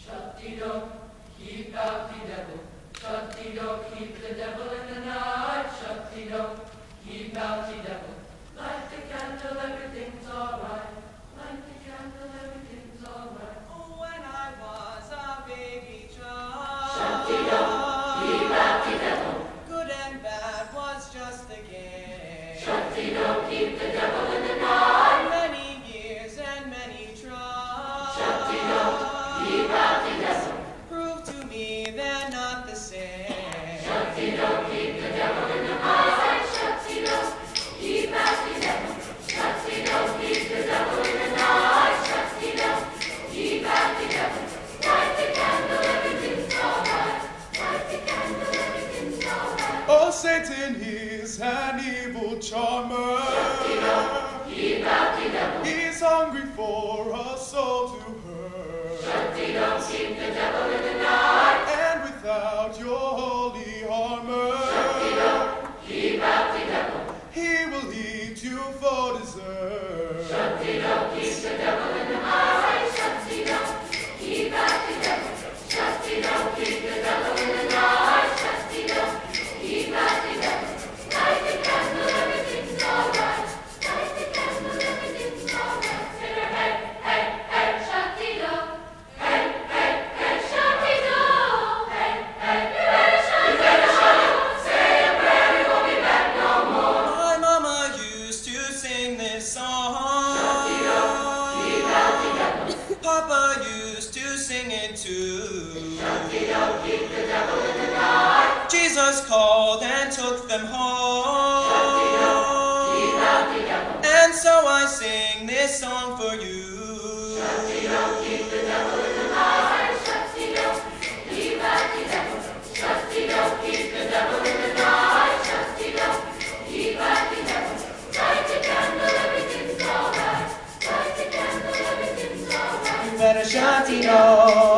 Shut-de-do, keep out the devil. Shut-de-do, keep the devil in the night. Shut-de-do, keep out the devil. Light the candle, everything's alright. Light the candle, everything's alright. Oh, when I was a baby child, Shut-de-do, keep out the devil. good and bad was just a game. Shut-de-do, keep the devil in the night. Many years and many tries. Shut-de-do, keep out the devil. Prove to me they're not the same. Shut-de-do, keep the devil in the night. Shut-de-do, keep out the devil. Shut-de-do, keep the devil in the night. Shut-de-do, keep out the devil. Light the candle, everything's alright. Light the candle, everything's alright. Oh, Satan is an evil charmer. Shut-de-do, keep out the devil. He's hungry for a soul to hurt. Shut-de-do, keep the devil in the night. And without your holy armor, Shut-de-do, keep out the devil. he will eat you for dessert. Shut-de-do, keep the devil in the night. Shut-de-do, keep out the devil. Shut-de-do, keep the devil in the night. Shut-de-do, keep out the devil. Light the candle, everything's alright. Light the candle, everything's alright. Sinner, hey, hey, hey, shut-de-do. Hey, hey, hey, shut-de-do. Hey, hey, you better shut it. Say a prayer, we won't be back no more. My mama used to sing this song. Shut-de-do, keep out the devil. Papa used to sing it too. Shut-de-do, keep the devil in the night. Jesus called and took them home. Shut-de-do, keep out the devil. And so I sing this song for you. Shut-de-do, keep the devil in the night. Shut-de-do, keep out the devil. Shut-de-do, keep the devil in the night. Shut-de-do, keep out the devil. Light the candle, everything's alright. Light the candle, everything's alright. You better shut it off.